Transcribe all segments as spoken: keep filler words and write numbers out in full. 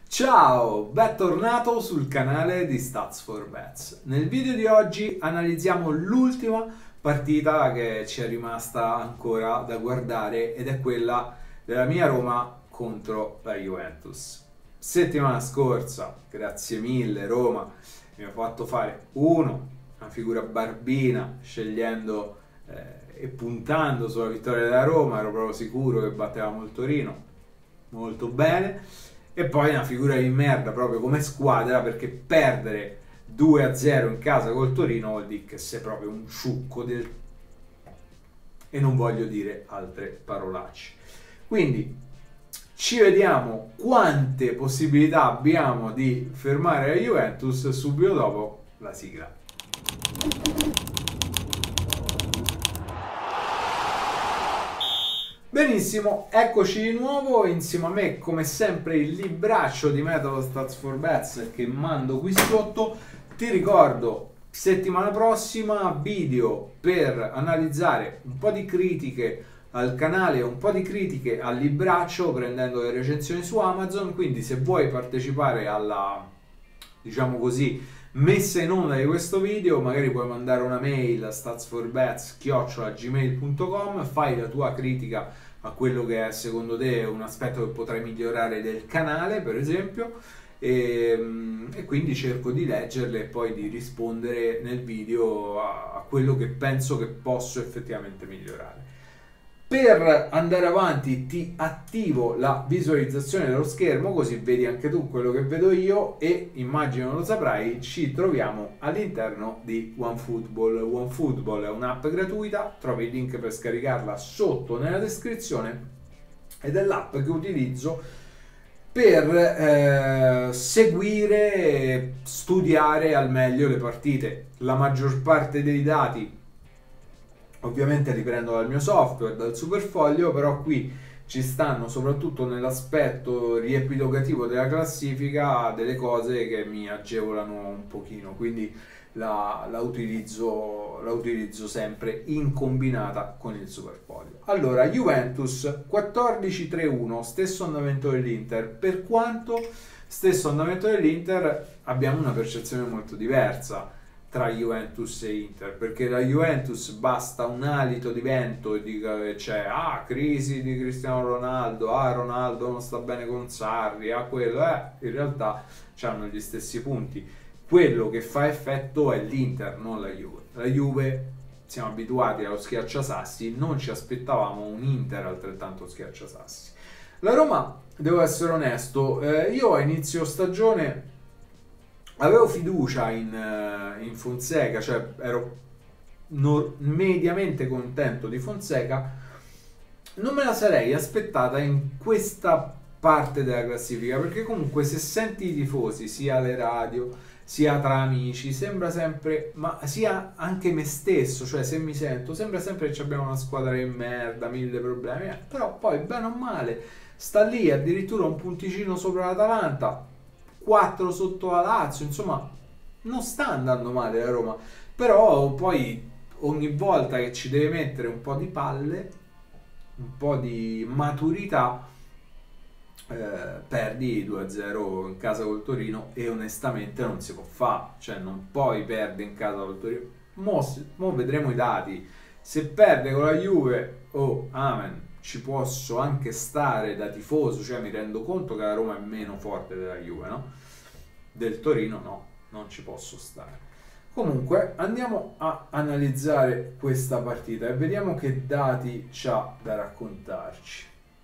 Ciao, bentornato sul canale di Stats for Bets. Nel video di oggi analizziamo l'ultima partita che ci è rimasta ancora da guardare ed è quella della mia Roma contro la Juventus. Settimana scorsa, grazie mille Roma, mi ha fatto fare uno, una figura barbina, scegliendo eh, e puntando sulla vittoria della Roma, ero proprio sicuro che battevamo il Torino, molto bene. E poi una figura di merda proprio come squadra, perché perdere due a zero in casa col Torino vuol dire che sei proprio un ciucco del... e non voglio dire altre parolacce. Quindi ci vediamo quante possibilità abbiamo di fermare la Juventus subito dopo la sigla. Benissimo, eccoci di nuovo, insieme a me come sempre il libraccio di Metodo Stats for Bets che mando qui sotto. Ti ricordo, settimana prossima video per analizzare un po' di critiche al canale, un po' di critiche al libraccio prendendo le recensioni su Amazon, quindi se vuoi partecipare alla, diciamo così, messa in onda di questo video, magari puoi mandare una mail a statsforbets chiocciola gmail punto com, fai la tua critica a quello che è secondo te un aspetto che potrai migliorare del canale, per esempio, e, e quindi cerco di leggerle e poi di rispondere nel video a, a quello che penso che posso effettivamente migliorare. Per andare avanti ti attivo la visualizzazione dello schermo così vedi anche tu quello che vedo io e immagino lo saprai, ci troviamo all'interno di OneFootball. OneFootball è un'app gratuita, trovi il link per scaricarla sotto nella descrizione ed è l'app che utilizzo per eh, seguire e studiare al meglio le partite. La maggior parte dei dati ovviamente li prendo dal mio software, dal Superfoglio, però qui ci stanno soprattutto nell'aspetto riepilogativo della classifica delle cose che mi agevolano un pochino, quindi la, la, utilizzo, la utilizzo sempre in combinata con il Superfoglio. Allora, Juventus quattordici tre uno, stesso andamento dell'Inter, per quanto stesso andamento dell'Inter abbiamo una percezione molto diversa tra Juventus e Inter, perché la Juventus basta un alito di vento e dica che c'è ah crisi di Cristiano Ronaldo, ah Ronaldo non sta bene con Sarri, ah quello eh, in realtà hanno gli stessi punti. Quello che fa effetto è l'Inter, non la Juve. La Juve siamo abituati allo schiacciasassi, non ci aspettavamo un Inter altrettanto schiacciasassi. La Roma, devo essere onesto, eh, io a inizio stagione avevo fiducia in, in Fonseca, cioè ero no, mediamente contento di Fonseca, non me la sarei aspettata in questa parte della classifica, perché comunque se senti i tifosi, sia alle radio, sia tra amici, sembra sempre, ma sia anche me stesso, cioè se mi sento, sembra sempre che abbiamo una squadra di merda, mille problemi, eh, però poi bene o male sta lì addirittura un punticino sopra l'Atalanta, quattro sotto la Lazio, insomma non sta andando male la Roma, però poi ogni volta che ci deve mettere un po' di palle, un po' di maturità, eh, perdi due a zero in casa col Torino e onestamente non si può fare, cioè non puoi perdere in casa col Torino. Mo, mo vedremo i dati, se perde con la Juve, oh amen, ci posso anche stare da tifoso, cioè mi rendo conto che la Roma è meno forte della Juve, no? Del Torino no, non ci posso stare. Comunque andiamo a analizzare questa partita e vediamo che dati c'ha da raccontarci.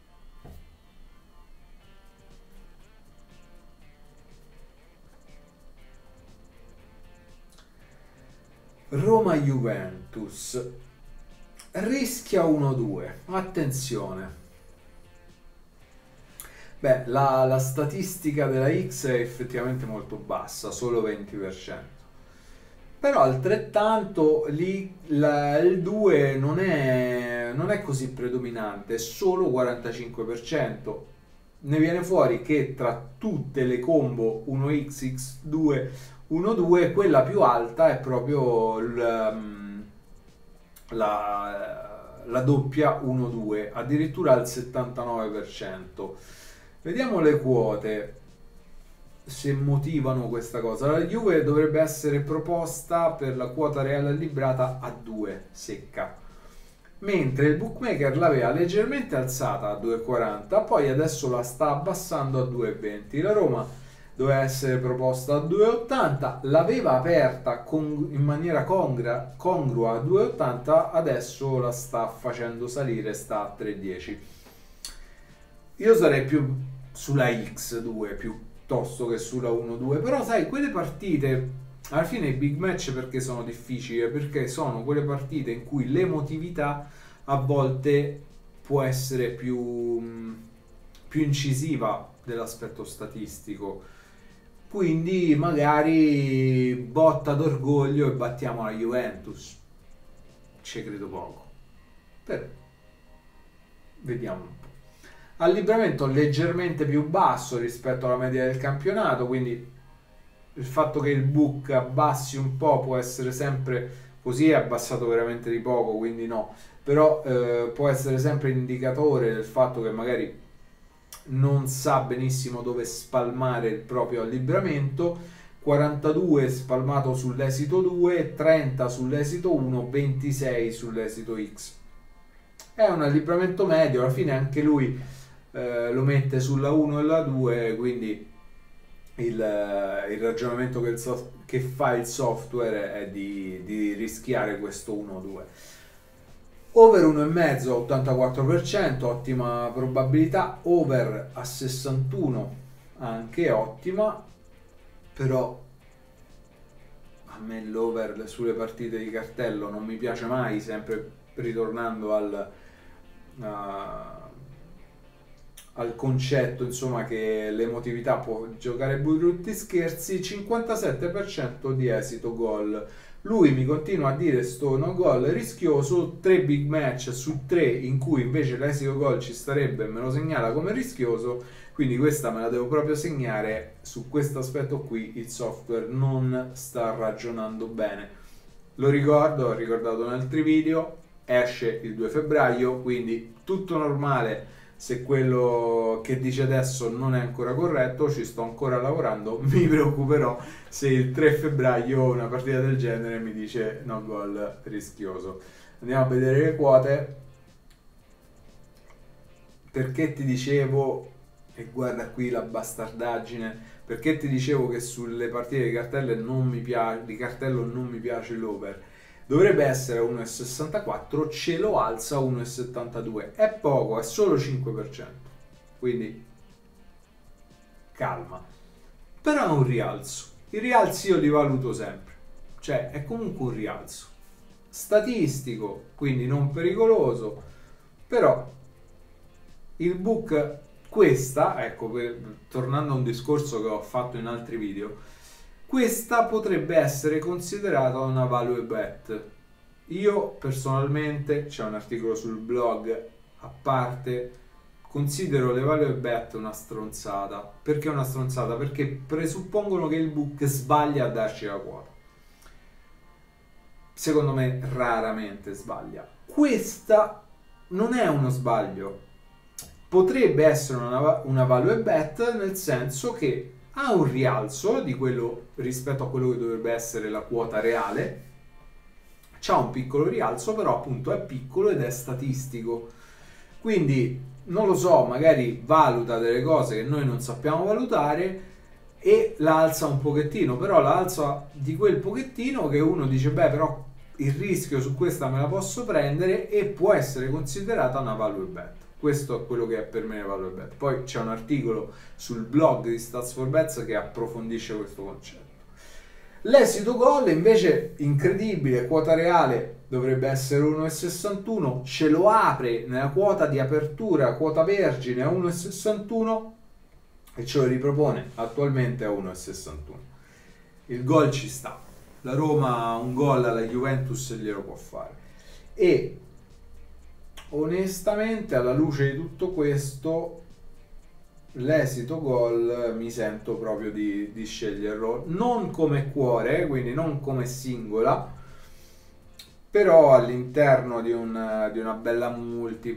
Roma-Juventus rischia uno due, attenzione. Beh, la, la statistica della X è effettivamente molto bassa, solo venti per cento. Però altrettanto lì la, il due non è, non è così predominante, è solo quarantacinque per cento. Ne viene fuori che tra tutte le combo uno X X due uno due quella più alta è proprio il, la, la doppia uno due, addirittura al settantanove per cento. Vediamo le quote. se motivano questa cosa. La Juve dovrebbe essere proposta per la quota reale librata a due secca, mentre il bookmaker l'aveva leggermente alzata a due e quaranta, poi adesso la sta abbassando a due e venti. La Roma doveva essere proposta a due e ottanta, l'aveva aperta con, in maniera congrua, congrua a due e ottanta, adesso la sta facendo salire, sta a tre e dieci. Io sarei più sulla X due piuttosto che sulla uno due, però sai, quelle partite, alla fine i big match perché sono difficili? Perché sono quelle partite in cui l'emotività a volte può essere più, più incisiva dell'aspetto statistico, quindi magari botta d'orgoglio e battiamo la Juventus, ci credo poco, però vediamo un po'. Allibramento leggermente più basso rispetto alla media del campionato, quindi il fatto che il book abbassi un po' può essere sempre così, è abbassato veramente di poco, quindi no, però eh, può essere sempre indicatore del fatto che magari non sa benissimo dove spalmare il proprio allibramento. quarantadue spalmato sull'esito due, trenta sull'esito uno, ventisei sull'esito X. È un allibramento medio, alla fine anche lui eh, lo mette sulla uno e la due, quindi il, il ragionamento che, il soft, che fa il software è di, di rischiare questo uno due. Over uno virgola cinque, ottantaquattro per cento, ottima probabilità. Over a sessantuno, anche ottima, però a me l'over sulle partite di cartello non mi piace mai, sempre ritornando al, uh, al concetto, insomma, che l'emotività può giocare brutti scherzi. Cinquantasette per cento di esito gol. Lui mi continua a dire sto no gol rischioso, tre big match su tre in cui invece l'esito gol ci starebbe, me lo segnala come rischioso, quindi questa me la devo proprio segnare. Su questo aspetto qui il software non sta ragionando bene. Lo ricordo, ho ricordato in altri video, esce il due febbraio, quindi tutto normale. Se quello che dice adesso non è ancora corretto, ci sto ancora lavorando, mi preoccuperò se il tre febbraio una partita del genere mi dice no gol rischioso. Andiamo a vedere le quote. Perché ti dicevo, e guarda qui la bastardaggine, perché ti dicevo che sulle partite di cartello non mi piace, di cartello non mi piace l'over. Dovrebbe essere uno virgola sessantaquattro, ce lo alza a uno virgola settantadue. È poco, è solo cinque per cento. Quindi calma. Però è un rialzo. I rialzi io li valuto sempre. Cioè è comunque un rialzo. Statistico, quindi non pericoloso. Però il book, questa, ecco, per, tornando a un discorso che ho fatto in altri video, questa potrebbe essere considerata una value bet. Io personalmente, c'è un articolo sul blog a parte, considero le value bet una stronzata. Perché una stronzata? Perché presuppongono che il book sbaglia a darci la quota. Secondo me raramente sbaglia. Questa non è uno sbaglio. Potrebbe essere una, una value bet nel senso che ha un rialzo di quello rispetto a quello che dovrebbe essere la quota reale, c'ha un piccolo rialzo, però appunto è piccolo ed è statistico, quindi non lo so, magari valuta delle cose che noi non sappiamo valutare e la alza un pochettino, però la alza di quel pochettino che uno dice beh, però il rischio su questa me la posso prendere, e può essere considerata una value bet. Questo è quello che è per me value bet. Poi c'è un articolo sul blog di Stats for Bets che approfondisce questo concetto. L'esito gol invece incredibile, quota reale dovrebbe essere uno virgola sessantuno, ce lo apre nella quota di apertura, quota vergine a uno virgola sessantuno e ce lo ripropone attualmente a uno virgola sessantuno. Il gol ci sta, la Roma un gol alla Juventus glielo può fare, e onestamente alla luce di tutto questo l'esito gol mi sento proprio di, di sceglierlo, non come cuore, quindi non come singola, però all'interno di, un, di una bella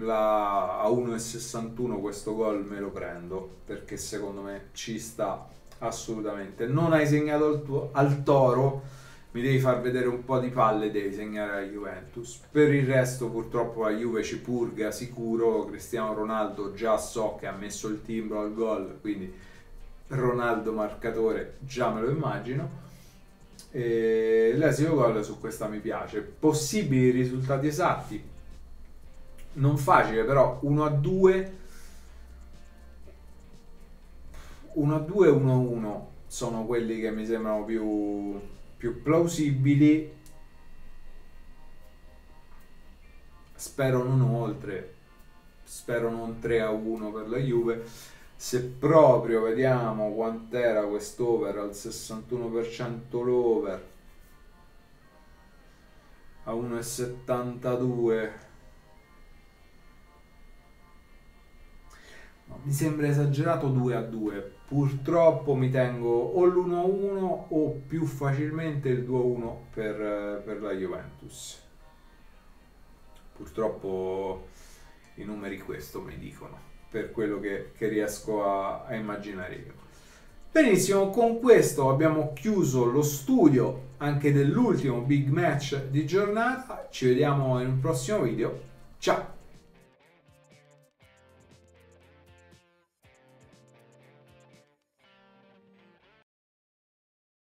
multipla a uno virgola sessantuno questo gol me lo prendo, perché secondo me ci sta assolutamente. Non hai segnato al, tuo, al Toro, mi devi far vedere un po' di palle, devi segnare alla Juventus. Per il resto purtroppo la Juve ci purga sicuro. Cristiano Ronaldo già so che ha messo il timbro al gol, quindi Ronaldo marcatore già me lo immagino. E l'esito gol su questa mi piace. Possibili risultati esatti non facile, però uno a due uno a due uno a uno sono quelli che mi sembrano più, più plausibili. Spero non oltre, spero non tre a uno per la Juve. Se proprio vediamo quant'era quest'over, al sessantuno per cento l'over, a uno virgola settantadue, no, mi sembra esagerato due a due. Purtroppo mi tengo o l'uno a uno o più facilmente il due a uno per, per la Juventus. Purtroppo i numeri questo mi dicono, per quello che, che riesco a, a immaginare io. Benissimo, con questo abbiamo chiuso lo studio anche dell'ultimo big match di giornata. Ci vediamo in un prossimo video. Ciao!